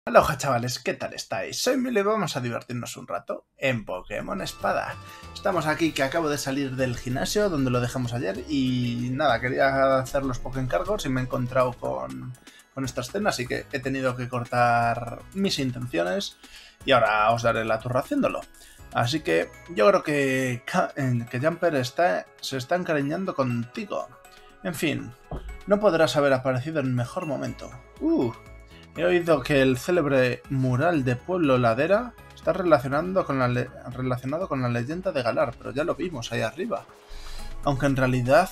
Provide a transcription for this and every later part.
Aloha chavales, ¿qué tal estáis? Soy Milo y vamos a divertirnos un rato en Pokémon Espada. Estamos aquí que acabo de salir del gimnasio donde lo dejamos ayer y nada, quería hacer los Pokécargos y me he encontrado con esta escena, así que he tenido que cortar mis intenciones y ahora os daré la turra haciéndolo. Así que yo creo que Jumper se está encariñando contigo. En fin, no podrás haber aparecido en mejor momento. He oído que el célebre mural de Pueblo Ladera está relacionado con la leyenda de Galar, pero ya lo vimos ahí arriba. Aunque en realidad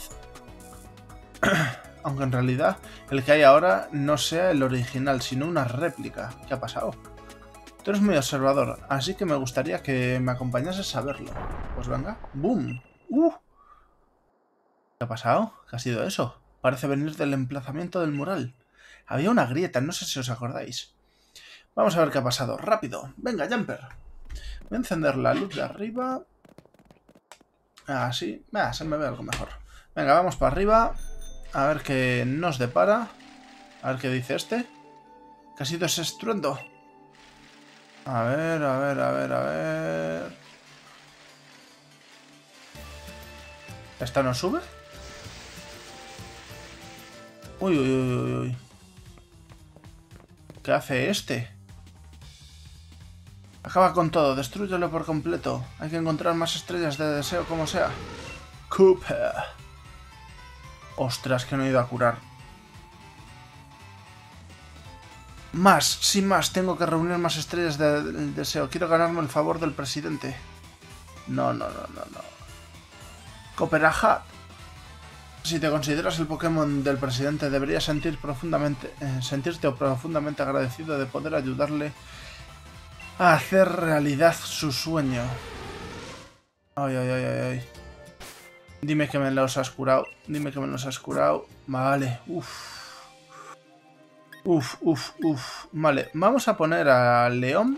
el que hay ahora no sea el original, sino una réplica. ¿Qué ha pasado? Tú eres muy observador, así que me gustaría que me acompañases a verlo. Pues venga. ¡Boom! ¿Qué ha pasado? ¿Qué ha sido eso? Parece venir del emplazamiento del mural. Había una grieta, no sé si os acordáis. Vamos a ver qué ha pasado. ¡Rápido! ¡Venga, Jumper! Voy a encender la luz de arriba. Así. Se me ve algo mejor. Venga, vamos para arriba. A ver qué nos depara. A ver qué dice este. ¿Qué ha sido ese estruendo? A ver. ¿Esta no sube? Uy. ¿Qué hace este? Acaba con todo, destrúyelo por completo. Hay que encontrar más estrellas de deseo como sea. Cooper. Ostras, que no he ido a curar. Sin más, tengo que reunir más estrellas del deseo. Quiero ganarme el favor del presidente. No. Cooperaja. Si te consideras el Pokémon del presidente, deberías sentirte profundamente agradecido de poder ayudarle a hacer realidad su sueño. Ay. Dime que me los has curado. Vale, Vale, vamos a poner a León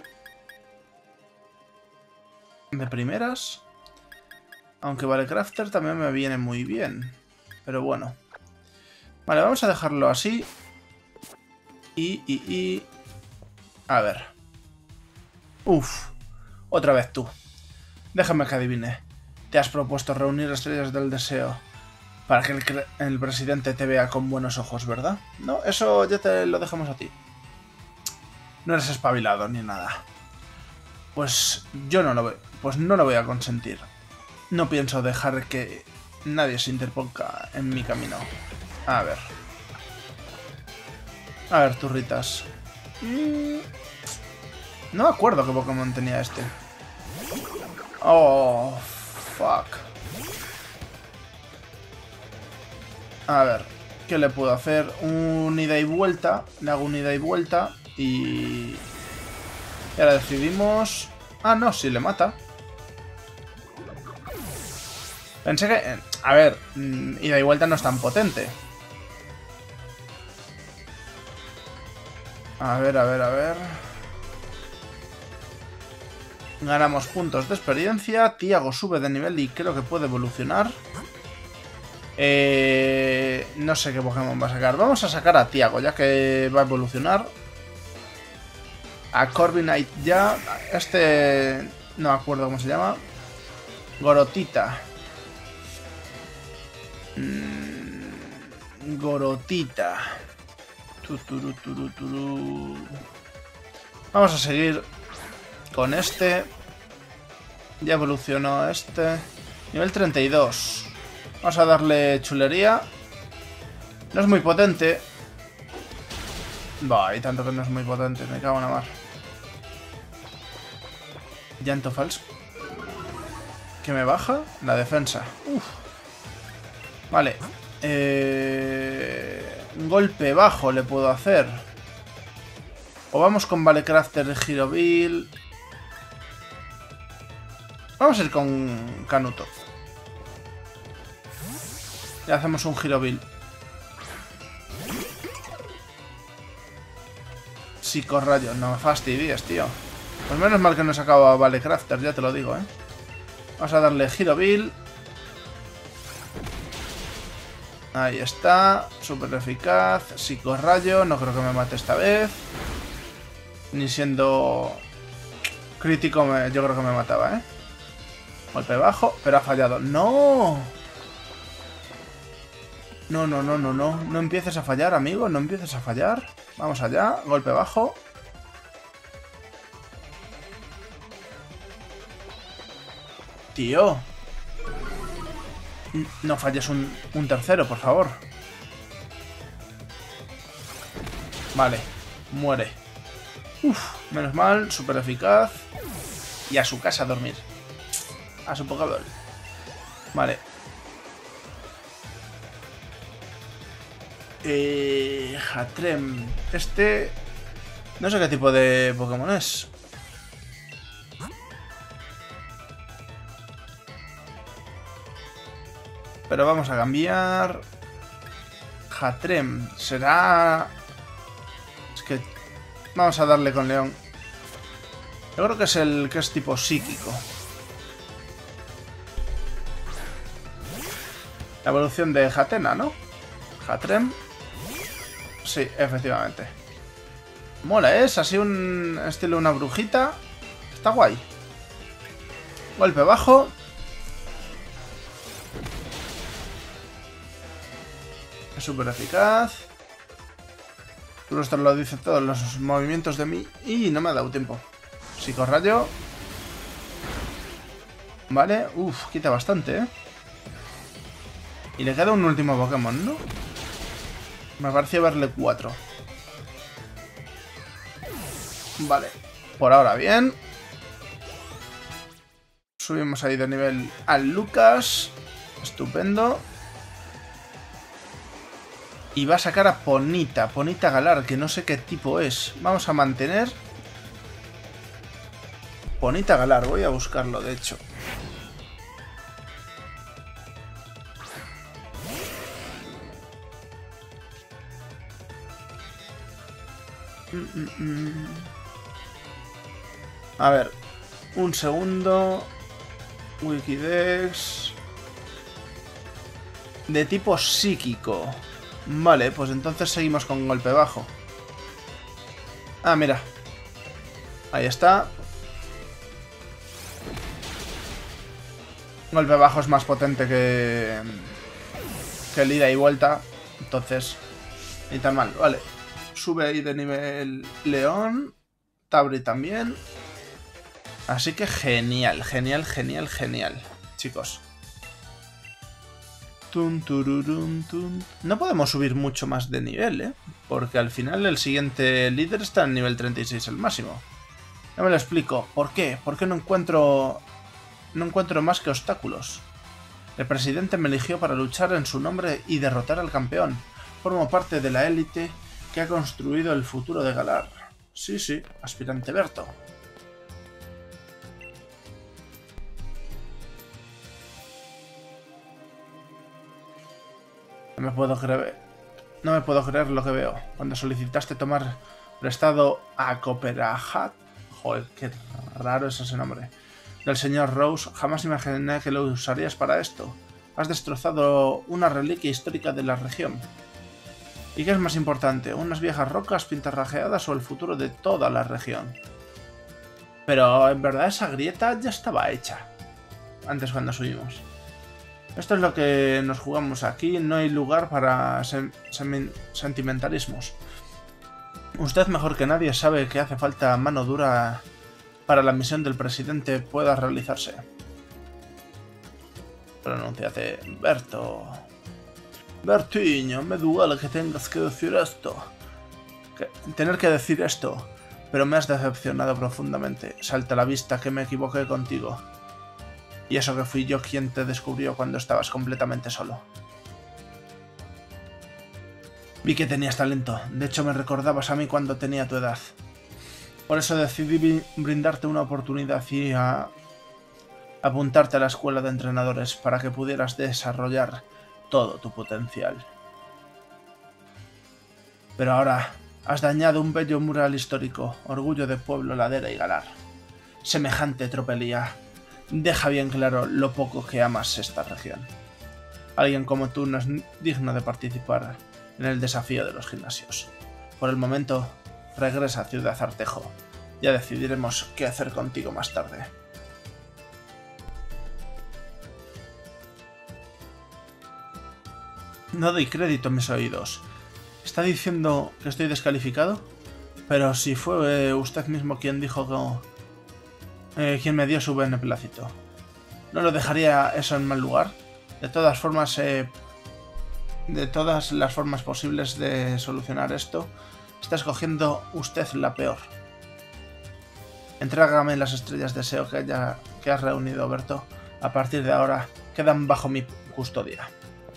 de primeras. Aunque Valecrafter también me viene muy bien. Pero bueno. Vale, vamos a dejarlo así. A ver. Otra vez tú. Déjame que adivine. Te has propuesto reunir estrellas del deseo para que el presidente te vea con buenos ojos, ¿verdad? No, eso ya te lo dejamos a ti. No eres espabilado ni nada. Pues yo no lo voy a consentir. No pienso dejar que nadie se interponga en mi camino. A ver, turritas. No me acuerdo qué Pokémon tenía este. Oh, fuck. A ver, ¿qué le puedo hacer? Un ida y vuelta. Le hago un ida y vuelta. Y ahora decidimos... Ah, no, sí le mata. Pensé que... A ver, ida y vuelta no es tan potente. A ver. Ganamos puntos de experiencia. Tiago sube de nivel y creo que puede evolucionar. No sé qué Pokémon va a sacar. Vamos a sacar a Tiago, ya que va a evolucionar. A Corviknight ya. Este... No me acuerdo cómo se llama. Gorotita. Gorotita. Vamos a seguir con este. Ya evolucionó este. Nivel 32. Vamos a darle chulería. No es muy potente. Y tanto que no es muy potente. Me cago en la mar. Llanto falso. ¿Qué me baja? La defensa. Vale. Golpe bajo le puedo hacer. O vamos con Valecrafter y Giroville. Vamos a ir con Canuto. Le hacemos un Giroville. Psicorrayo. No me fastidies, tío. Pues menos mal que no he sacado a Valecrafter, ya te lo digo, Vamos a darle Giroville. Ahí está, súper eficaz. Psicorrayo, no creo que me mate esta vez. Ni siendo crítico yo creo que me mataba, ¿eh? Golpe bajo, pero ha fallado. ¡No! No, no, no, no, no. No empieces a fallar, amigo. No empieces a fallar. Vamos allá. Golpe bajo. Tío. No falles un tercero, por favor. Vale. Muere. Uf, menos mal. Súper eficaz. Y a su casa a dormir. A su Pokéball. Vale. Hatrem. Este... No sé qué tipo de Pokémon es. Pero vamos a cambiar. Hatrem. Será... Es que... Vamos a darle con León. Yo creo que es el que es tipo psíquico. La evolución de Hatena, ¿no? Hatrem. Sí, efectivamente. Mola, ¿eh? Es así un estilo una brujita. Está guay. Golpe bajo. Es súper eficaz. Esto lo dice todos los movimientos de mí. Y no me ha dado tiempo. Psicorrayo. Vale. Uf, quita bastante, ¿eh? Y le queda un último Pokémon, ¿no? Me pareció verle 4. Vale. Por ahora bien. Subimos ahí de nivel al Lucas. Estupendo. Y va a sacar a Ponita. Ponita Galar, que no sé qué tipo es. Vamos a mantener. Ponita Galar. Voy a buscarlo, de hecho. A ver, un segundo. Wikidex. De tipo psíquico. Vale, pues entonces seguimos con golpe bajo. Ah, mira. Ahí está. Golpe bajo es más potente que el ida y vuelta. Entonces, ni tan mal, vale. Sube ahí de nivel León. Tabri también. Así que genial, genial, genial, genial. Chicos. Tun, tururun, tun. No podemos subir mucho más de nivel, ¿eh? Porque al final el siguiente líder está en nivel 36, el máximo. Ya me lo explico. ¿Por qué? ¿Por qué no encuentro más que obstáculos? El presidente me eligió para luchar en su nombre y derrotar al campeón. Formo parte de la élite que ha construido el futuro de Galar. Sí, sí, aspirante Berto. No me puedo creer lo que veo. Cuando solicitaste tomar prestado a Copperajat, joder, qué raro es ese nombre, del señor Rose, jamás imaginé que lo usarías para esto. Has destrozado una reliquia histórica de la región. ¿Y qué es más importante? ¿Unas viejas rocas pintarrajeadas o el futuro de toda la región? Pero en verdad esa grieta ya estaba hecha. Antes cuando subimos. Esto es lo que nos jugamos aquí. No hay lugar para sentimentalismos. Usted mejor que nadie sabe que hace falta mano dura para la misión del presidente pueda realizarse. Pronúnciate, Berto. Bertiño, me duele que tengas que decir esto. Tener que decir esto. Pero me has decepcionado profundamente. Salta a la vista que me equivoqué contigo. Y eso que fui yo quien te descubrió cuando estabas completamente solo. Vi que tenías talento. De hecho, me recordabas a mí cuando tenía tu edad. Por eso decidí brindarte una oportunidad y apuntarte a la escuela de entrenadores para que pudieras desarrollar todo tu potencial. Pero ahora has dañado un bello mural histórico, orgullo de pueblo, ladera y Galar. Semejante tropelía deja bien claro lo poco que amas esta región. Alguien como tú no es digno de participar en el desafío de los gimnasios. Por el momento, regresa a Ciudad Artejo. Ya decidiremos qué hacer contigo más tarde. No doy crédito a mis oídos. ¿Está diciendo que estoy descalificado? Pero si fue usted mismo quien dijo que... quien me dio su beneplácito. ¿No lo dejaría eso en mal lugar? De todas formas, de todas las formas posibles de solucionar esto, está escogiendo usted la peor. Entrégame las estrellas de deseo que has reunido, Berto. A partir de ahora, quedan bajo mi custodia.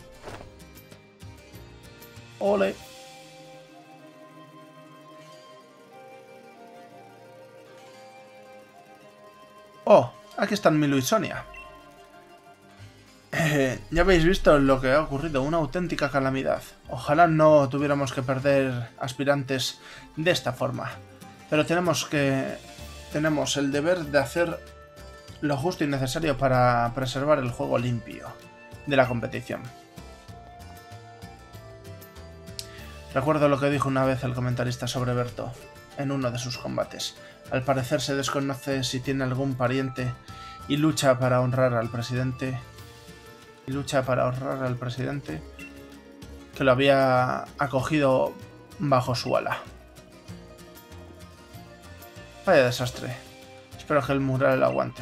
¡Ole! ¡Oh! Aquí están Milu y Sonia. Ya habéis visto lo que ha ocurrido, una auténtica calamidad. Ojalá no tuviéramos que perder aspirantes de esta forma. Pero tenemos el deber de hacer lo justo y necesario para preservar el juego limpio de la competición. Recuerdo lo que dijo una vez el comentarista sobre Berto en uno de sus combates. Al parecer se desconoce si tiene algún pariente y lucha para honrar al presidente. Que lo había acogido bajo su ala. Vaya desastre. Espero que el mural aguante.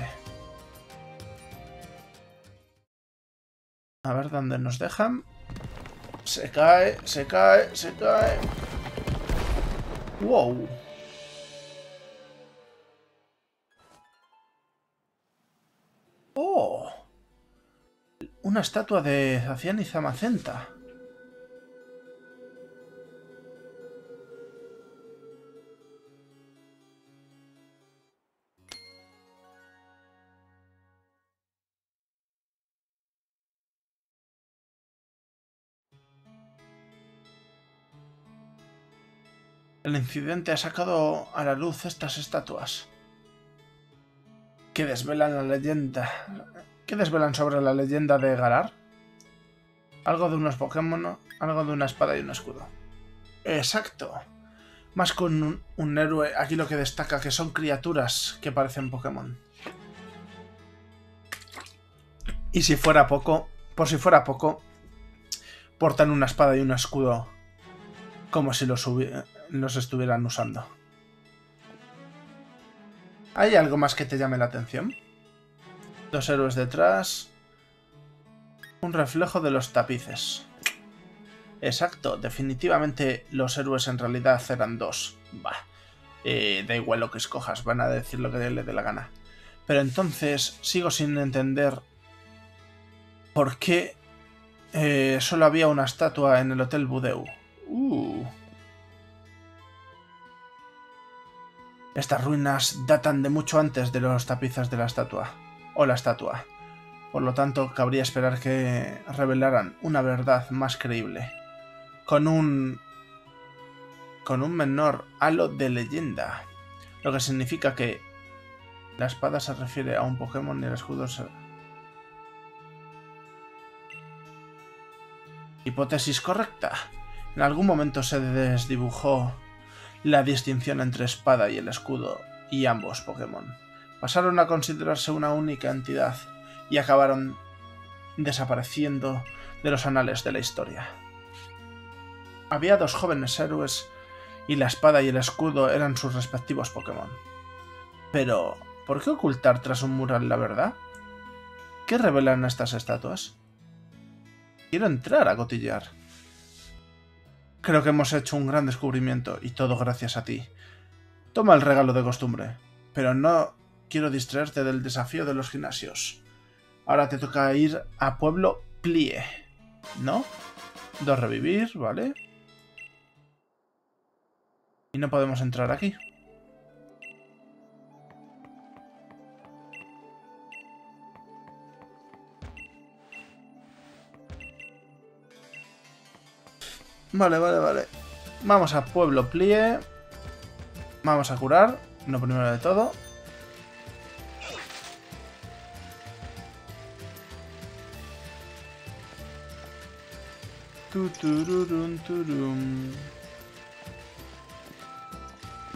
A ver dónde nos dejan. Se cae. ¡Wow! ¡Oh! Una estatua de Zacian y Zamacenta. El incidente ha sacado a la luz estas estatuas que desvelan sobre la leyenda de Galar. Algo de unos Pokémon, algo de una espada y un escudo. Exacto. Más con un héroe, aquí lo que destaca que son criaturas que parecen Pokémon. Y si fuera poco, portan una espada y un escudo como si los estuvieran usando. ¿Hay algo más que te llame la atención? Dos héroes detrás. Un reflejo de los tapices. Exacto, definitivamente los héroes en realidad eran dos. Bah, da igual lo que escojas, van a decir lo que le dé la gana. Pero entonces sigo sin entender por qué solo había una estatua en el Hotel Budeu. Estas ruinas datan de mucho antes de los tapices de la estatua. O la estatua. Por lo tanto, cabría esperar que revelaran una verdad más creíble. Con un menor halo de leyenda. Lo que significa que la espada se refiere a un Pokémon y el escudo se... Hipótesis correcta. En algún momento se desdibujó la distinción entre espada y el escudo y ambos Pokémon. Pasaron a considerarse una única entidad y acabaron desapareciendo de los anales de la historia. Había dos jóvenes héroes y la espada y el escudo eran sus respectivos Pokémon. Pero, ¿por qué ocultar tras un mural la verdad? ¿Qué revelan estas estatuas? Quiero entrar a cotillear. Creo que hemos hecho un gran descubrimiento y todo gracias a ti. Toma el regalo de costumbre, pero no quiero distraerte del desafío de los gimnasios. Ahora te toca ir a Pueblo Plie, ¿no? 2 revivir, ¿vale? Y no podemos entrar aquí. Vale. Vamos a Pueblo Plie. Vamos a curar, lo primero de todo.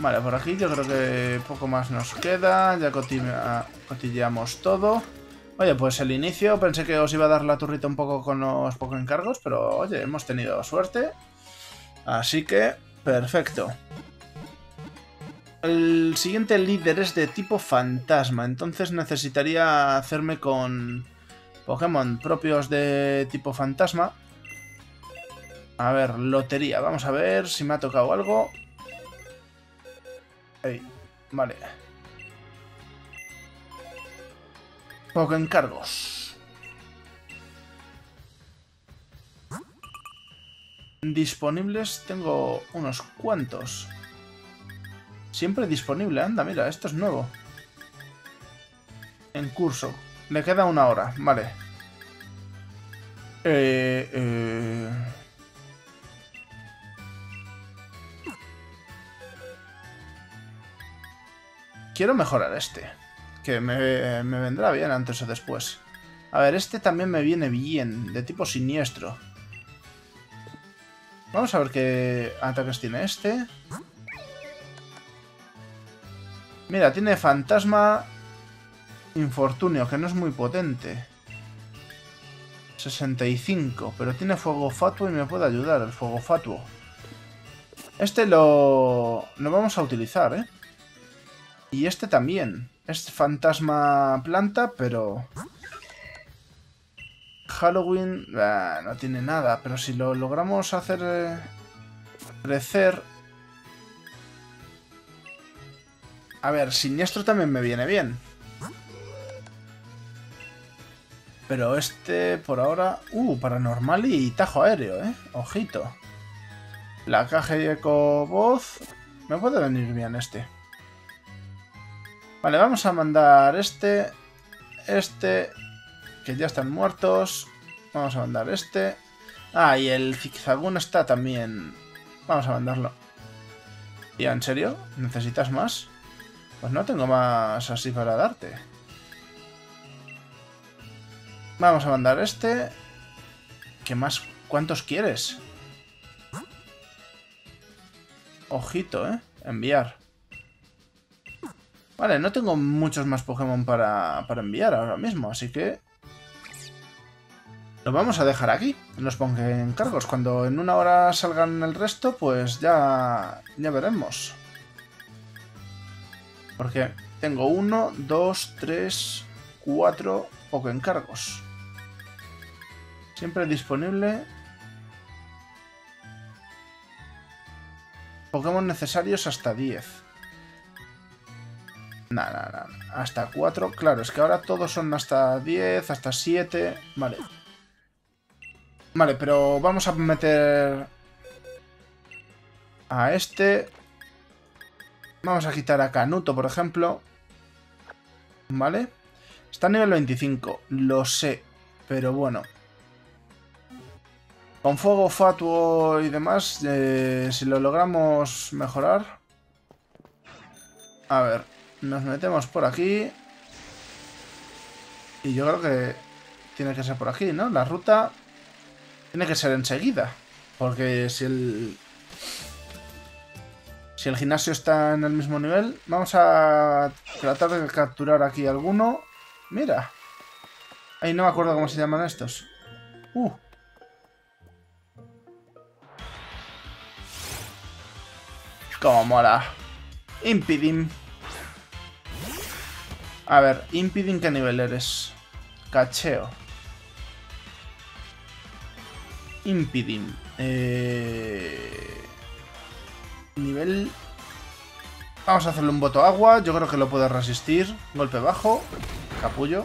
Vale, por aquí yo creo que poco más nos queda. Ya cotilleamos todo. Oye, pues el inicio pensé que os iba a dar la turrita un poco con los poco encargos, pero oye, hemos tenido suerte. Así que, perfecto. El siguiente líder es de tipo fantasma, entonces necesitaría hacerme con Pokémon propios de tipo fantasma. A ver, lotería, vamos a ver si me ha tocado algo. Ahí, vale. Poco encargos. Disponibles tengo unos cuantos. Siempre disponible, anda, mira, esto es nuevo. En curso. Le queda 1 hora, vale. Quiero mejorar este. Que me vendrá bien antes o después. A ver, este también me viene bien. De tipo siniestro. Vamos a ver qué ataques tiene este. Mira, tiene fantasma infortunio, que no es muy potente. 65, pero tiene fuego fatuo y me puede ayudar el fuego fatuo. Este lo vamos a utilizar, ¿eh? Y este también. Es fantasma planta, pero... Halloween... no tiene nada, pero si lo logramos hacer crecer... A ver, siniestro también me viene bien. Pero este, por ahora... paranormal y tajo aéreo, ¿eh? Ojito. La caja y eco voz... Me puede venir bien este. Vale, vamos a mandar este... que ya están muertos. Vamos a mandar este. Ah, y el zigzagún está también... Vamos a mandarlo. ¿Ya, en serio? ¿Necesitas más? Pues no tengo más así para darte. Vamos a mandar este. ¿Qué más? ¿Cuántos quieres? Ojito, ¿eh? Enviar. Vale, no tengo muchos más Pokémon para enviar ahora mismo, así que... Lo vamos a dejar aquí, en los encargos. Cuando en 1 hora salgan el resto, pues ya veremos. Porque tengo 1, 2, 3, 4 encargos. Siempre disponible. Pokémon necesarios hasta 10. Nada. Hasta 4. Claro, es que ahora todos son hasta 10, hasta 7. Vale. Vale, pero vamos a meter a este. Vamos a quitar a Canuto, por ejemplo. Vale. Está a nivel 25, lo sé. Pero bueno. Con fuego fatuo y demás, si lo logramos mejorar. A ver, nos metemos por aquí. Y yo creo que tiene que ser por aquí, ¿no? La ruta tiene que ser enseguida. Porque si el gimnasio está en el mismo nivel, vamos a tratar de capturar aquí alguno. Mira. Ay, no me acuerdo cómo se llaman estos. Cómo mola. Impidim. A ver, Impidim, ¿qué nivel eres? Cacheo. Impidim. Nivel... Vamos a hacerle un voto agua. Yo creo que lo puede resistir. Golpe bajo. Capullo.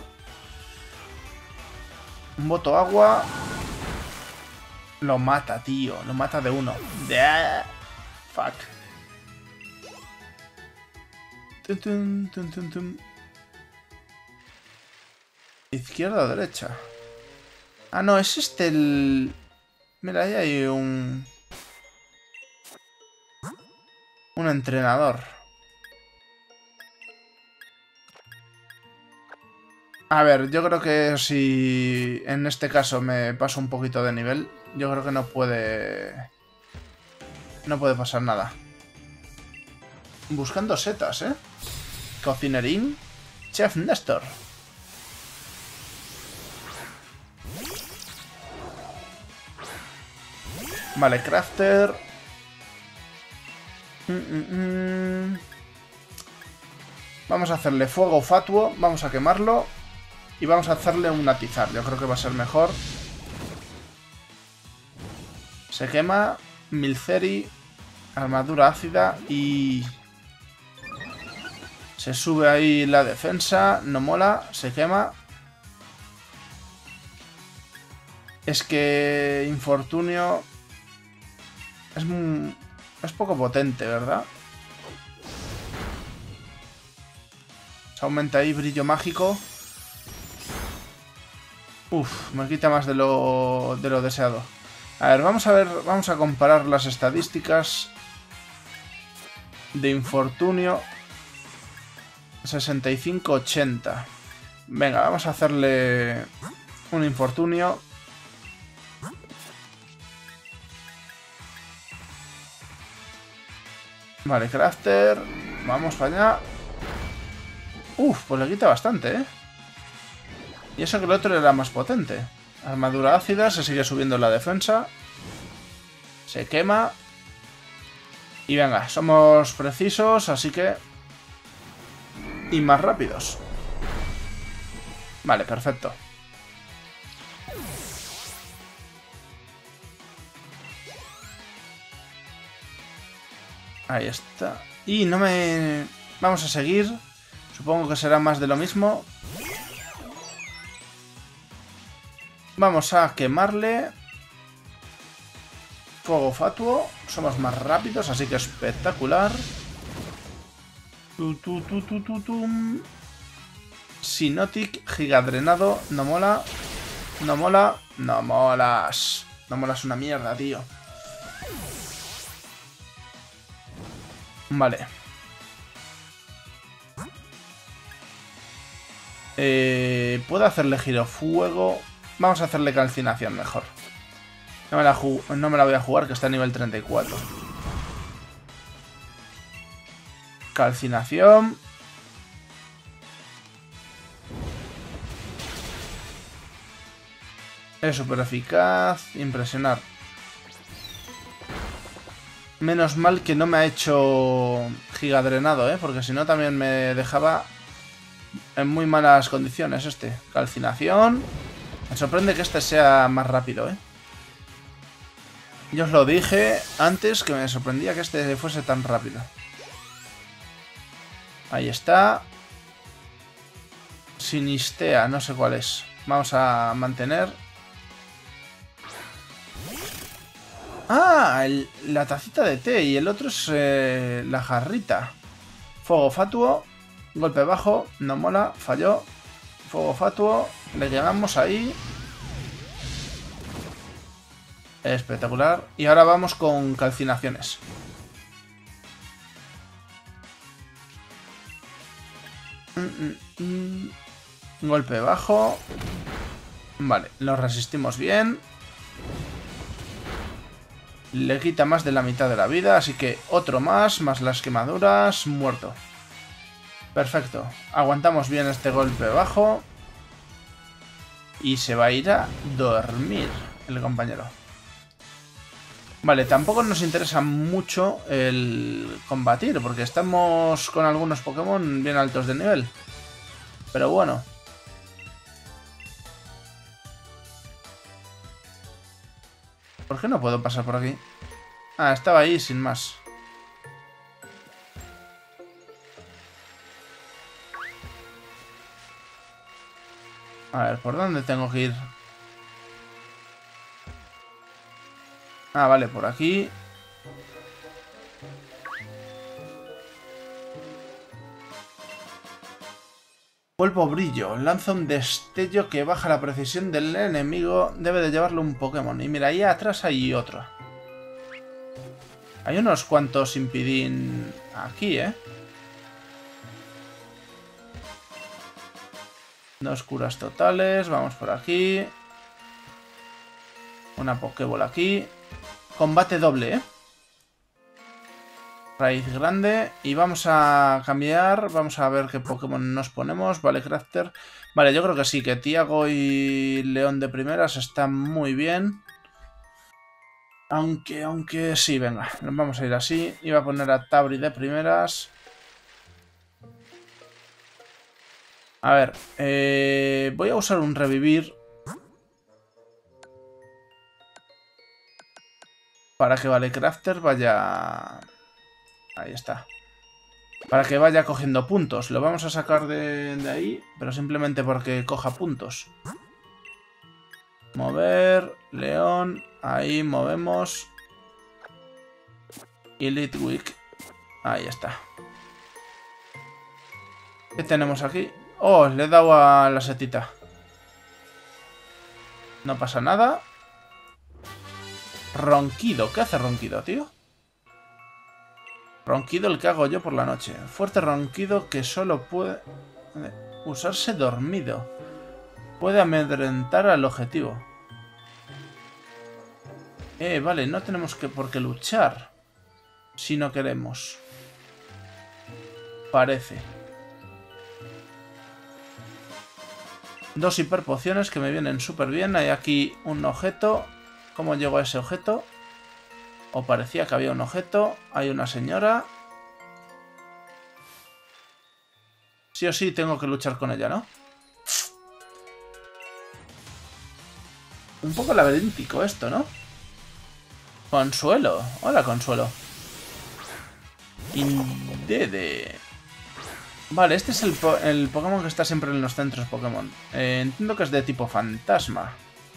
Un voto agua. Lo mata, tío. Lo mata de 1. Fuck. Izquierda o derecha. Ah, no, es este el... Mira, ahí hay un entrenador. A ver, yo creo que si en este caso me paso un poquito de nivel, yo creo que no puede pasar nada. buscando setas, ¿eh? Cocinerín. Chef Néstor. Vale, Crafter. Vamos a hacerle fuego fatuo. Vamos a quemarlo. Y vamos a hacerle un atizar. Yo creo que va a ser mejor. Se quema. Milceri. Armadura ácida. Y... se sube ahí la defensa. No mola. Se quema. Es que... Infortunio... Es poco potente, ¿verdad? Se aumenta ahí brillo mágico. Uf, me quita más de lo deseado. A ver, vamos a comparar las estadísticas de infortunio. 65-80. Venga, vamos a hacerle un infortunio. Vale, Crafter. Vamos para allá. Uf, pues le quita bastante, ¿eh? Y eso que el otro era más potente. Armadura ácida, se sigue subiendo la defensa. Se quema. Y venga, somos precisos, así que... y más rápidos. Vale, perfecto. Ahí está. Y no me... vamos a seguir. Supongo que será más de lo mismo. Vamos a quemarle. Fuego fatuo. Somos más rápidos, así que espectacular. Sinotic, gigadrenado. No mola. No mola. No molas. No molas una mierda, tío. Vale. Puedo hacerle girofuego. Vamos a hacerle calcinación mejor. No me la voy a jugar, que está a nivel 34. Calcinación. Es súper eficaz. Impresionar. Menos mal que no me ha hecho gigadrenado, porque si no también me dejaba en muy malas condiciones este. Calcinación. Me sorprende que este sea más rápido, Yo os lo dije antes, que me sorprendía que este fuese tan rápido. Ahí está. Sinistea, no sé cuál es. Vamos a mantener. Ah, la tacita de té. Y el otro es la jarrita. Fuego fatuo. Golpe bajo. No mola. Falló. Fuego fatuo. Le llegamos ahí. Espectacular. Y ahora vamos con calcinaciones. Golpe bajo. Vale, lo resistimos bien. Le quita más de la mitad de la vida, así que otro más las quemaduras, muerto. Perfecto. Aguantamos bien este golpe bajo. Y se va a ir a dormir el compañero. Vale, tampoco nos interesa mucho el combatir, porque estamos con algunos Pokémon bien altos de nivel. Pero bueno. ¿Por qué no puedo pasar por aquí? Ah, estaba ahí sin más. A ver, ¿por dónde tengo que ir? Ah, vale, por aquí. Polvo brillo. Lanza un destello que baja la precisión del enemigo. Debe de llevarlo un Pokémon. Y mira, ahí atrás hay otro. Hay unos cuantos Impidín aquí, Dos curas totales. Vamos por aquí. Una Pokéball aquí. Combate doble, Raíz grande. Y vamos a cambiar. Vamos a ver qué Pokémon nos ponemos. Vale, Crafter. Vale, yo creo que sí, que Tiago y León de primeras están muy bien. Aunque sí, venga. Vamos a ir así. Iba a poner a Tabri de primeras. A ver. Voy a usar un revivir. Para que Vale Crafter vaya... Ahí está. Para que vaya cogiendo puntos. Lo vamos a sacar de ahí, pero simplemente porque coja puntos. Mover, León, ahí movemos. Y Litwick. Ahí está. ¿Qué tenemos aquí? Oh, le he dado a la setita. No pasa nada. Ronquido. ¿Qué hace ronquido, tío? Ronquido el que hago yo por la noche. Fuerte ronquido que solo puede usarse dormido. Puede amedrentar al objetivo. Vale, no tenemos por qué luchar. Si no queremos. Parece. 2 hiperpociones que me vienen súper bien. Hay aquí un objeto. ¿Cómo llego a ese objeto? O parecía que había un objeto. Hay una señora. Sí o sí tengo que luchar con ella, ¿no? Un poco laberíntico esto, ¿no? Consuelo. Hola, Consuelo. Indede. Vale, este es el Pokémon que está siempre en los centros Pokémon. Entiendo que es de tipo fantasma.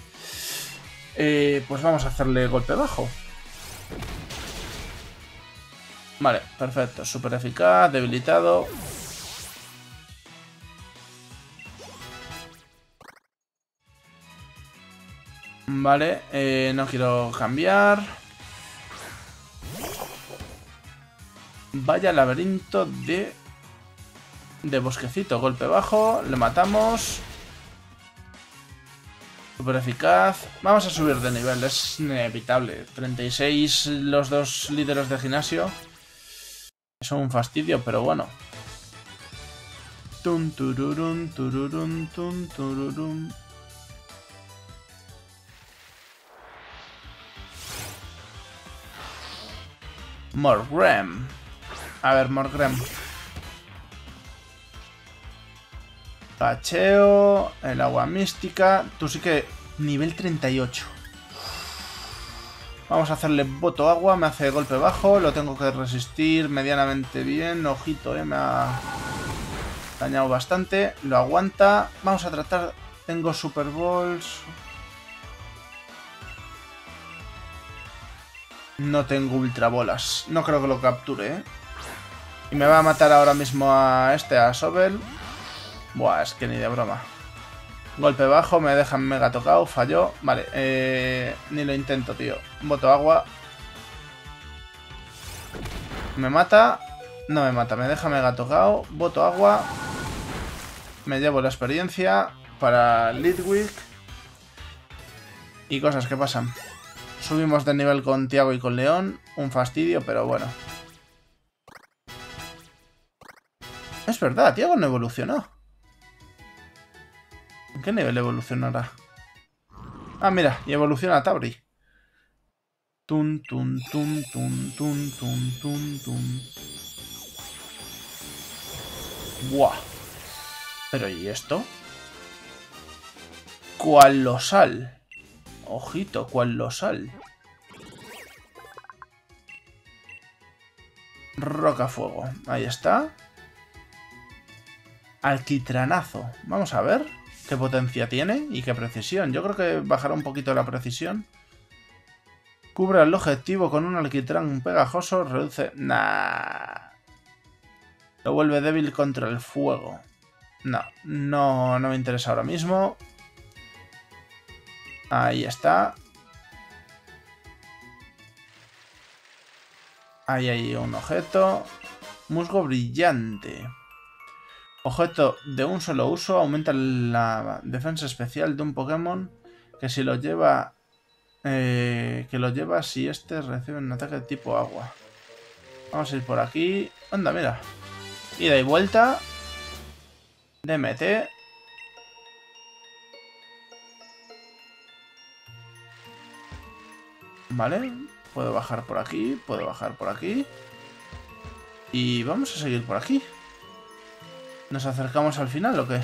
Pues vamos a hacerle golpe bajo. Vale, perfecto. Súper eficaz, debilitado. Vale, no quiero cambiar. Vaya laberinto de bosquecito. Golpe bajo, le matamos. Súper eficaz. Vamos a subir de nivel, es inevitable. 36 los dos líderes de gimnasio. Es un fastidio, pero bueno. Tun, tururun, tururun, tun, tururun. Morgrem. A ver, Morgrem. Pacheo. El agua mística. Tú sí que... Nivel 38. Vamos a hacerle voto agua. Me hace golpe bajo. Lo tengo que resistir medianamente bien. Ojito, me ha dañado bastante. Lo aguanta. Vamos a tratar... Tengo Super Balls. No tengo Ultra Bolas. No creo que lo capture, Y me va a matar ahora mismo a Sobel. Buah, es que ni de broma. Golpe bajo, me dejan mega tocado, falló. Vale, ni lo intento, tío. Boto agua. Me mata. No me mata, me deja mega tocado. Boto agua. Me llevo la experiencia para Litwick. Y cosas que pasan. Subimos de nivel con Tiago y con León. Un fastidio, pero bueno. Es verdad, Tiago no evolucionó. ¿En qué nivel evolucionará? Ah, mira, y evoluciona a Tabri. Tun, tun, tun, tun, tun, tun, tun, tun. Buah. Pero ¿y esto? Colosal. Ojito, colosal. Rocafuego. Ahí está. Alquitranazo. Vamos a ver qué potencia tiene y qué precisión. Yo creo que bajará un poquito la precisión. Cubre el objetivo con un alquitrán pegajoso. Reduce... Nah. Lo vuelve débil contra el fuego. No me interesa ahora mismo. Ahí está. Ahí hay un objeto. Musgo brillante. Objeto de un solo uso. Aumenta la defensa especial de un Pokémon que si lo lleva... si este recibe un ataque de tipo agua. Vamos a ir por aquí. Anda, mira. Ida y vuelta. DMT. Vale. Puedo bajar por aquí. Puedo bajar por aquí. Y vamos a seguir por aquí. ¿Nos acercamos al final o qué?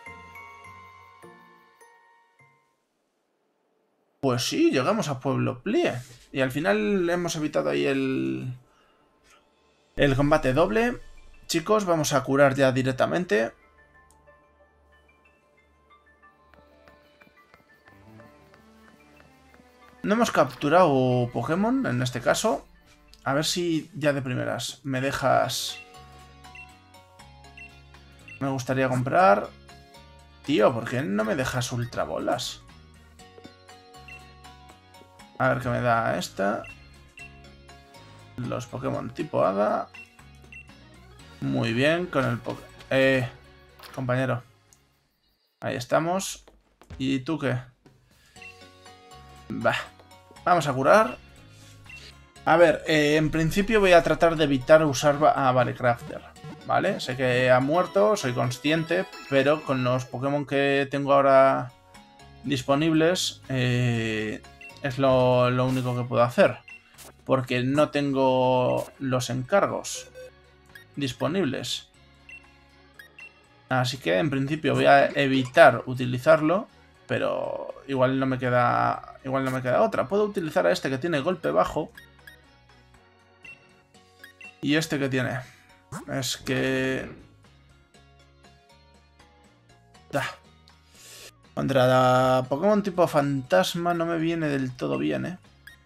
Pues sí, llegamos a Pueblo Plie. Y al final hemos evitado ahí el combate doble. Chicos, vamos a curar ya directamente. No hemos capturado Pokémon en este caso. A ver si ya de primeras me dejas... Me gustaría comprar... Tío, ¿por qué no me dejas Ultra Bolas? A ver qué me da esta. Los Pokémon tipo Hada. Muy bien, con el compañero. Ahí estamos. ¿Y tú qué? Bah. Vamos a curar. A ver, en principio voy a tratar de evitar usar a Valecrafter, ¿vale? Sé que ha muerto, soy consciente, pero con los Pokémon que tengo ahora disponibles es lo único que puedo hacer. Porque no tengo los encargos disponibles. Así que en principio voy a evitar utilizarlo, pero igual no me queda otra. Puedo utilizar a este que tiene golpe bajo. Y este que tiene. Es que... Contra Pokémon tipo fantasma no me viene del todo bien, ¿eh?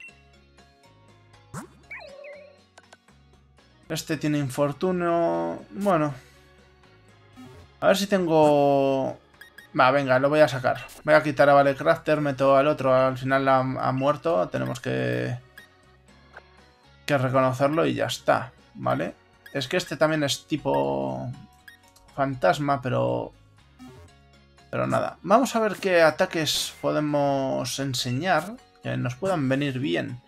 Este tiene infortunio... Bueno. A ver si tengo... Va, venga, lo voy a sacar. Voy a quitar a Valecrafter, meto al otro. Al final ha muerto. Tenemos que reconocerlo y ya está, ¿vale? Es que este también es tipo fantasma, pero nada. Vamos a ver qué ataques podemos enseñar que nos puedan venir bien.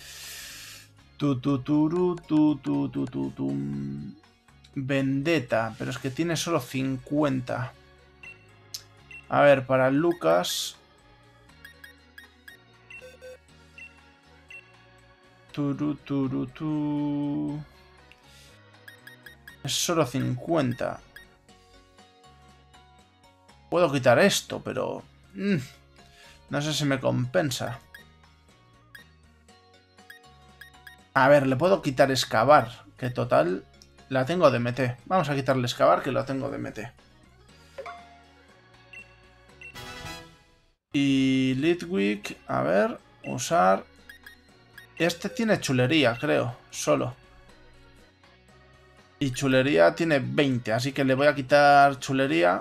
Vendetta, pero es que tiene solo 50. A ver, para Lucas... Es solo 50. Puedo quitar esto, pero... no sé si me compensa. A ver, le puedo quitar excavar, que total la tengo de MT. Vamos a quitarle excavar, que lo tengo de MT. Y Litwick, a ver, usar... Este tiene chulería, creo, solo. Y chulería tiene 20, así que le voy a quitar chulería.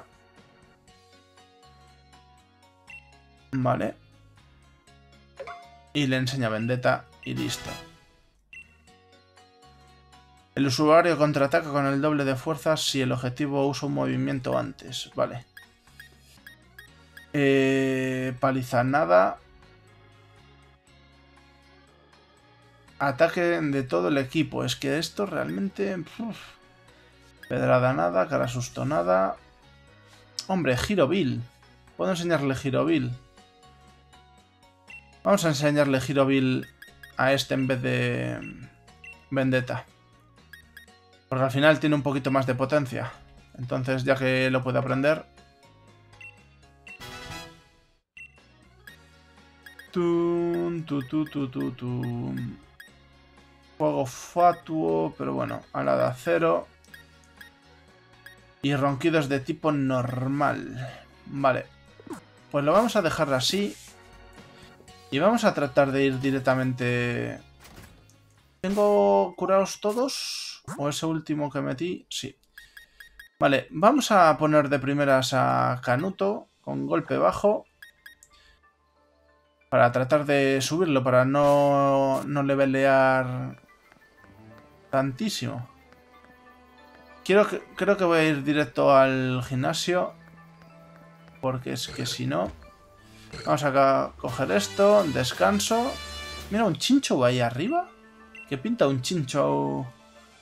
Vale. Y le enseña Vendetta y listo. El usuario contraataca con el doble de fuerza si el objetivo usa un movimiento antes. Vale. Palizanada. Ataque de todo el equipo. Es que esto realmente... Pedrada nada, cara susto nada. Hombre, Girovil. Puedo enseñarle Girovil. Vamos a enseñarle Girovil a este en vez de Vendetta. Porque al final tiene un poquito más de potencia. Entonces, ya que lo puede aprender... Fuego fatuo, pero bueno, ala de acero. Y ronquidos de tipo normal. Vale. Pues lo vamos a dejar así. Y vamos a tratar de ir directamente... ¿Tengo curados todos? ¿O ese último que metí? Sí. Vale, vamos a poner de primeras a Canuto con golpe bajo. Para tratar de subirlo, para no levelear tantísimo. Creo que voy a ir directo al gimnasio. Porque es que si no... Vamos a coger esto, descanso. Mira, un chinchou ahí arriba. ¿Qué pinta un chinchou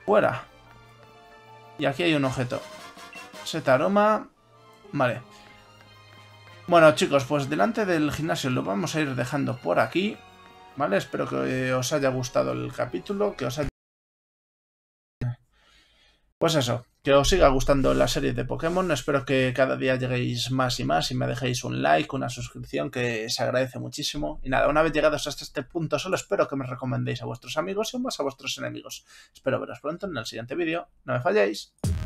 Fuera. Y aquí hay un objeto. Seta aroma. Vale. Bueno, chicos, pues delante del gimnasio lo vamos a ir dejando por aquí. ¿Vale? Espero que os haya gustado el capítulo, que os haya... Pues eso, que os siga gustando la serie de Pokémon. Espero que cada día lleguéis más y más y me dejéis un like, una suscripción, que se agradece muchísimo. Y nada, una vez llegados hasta este punto, solo espero que me recomendéis a vuestros amigos y aún más a vuestros enemigos. Espero veros pronto en el siguiente vídeo. No me falléis.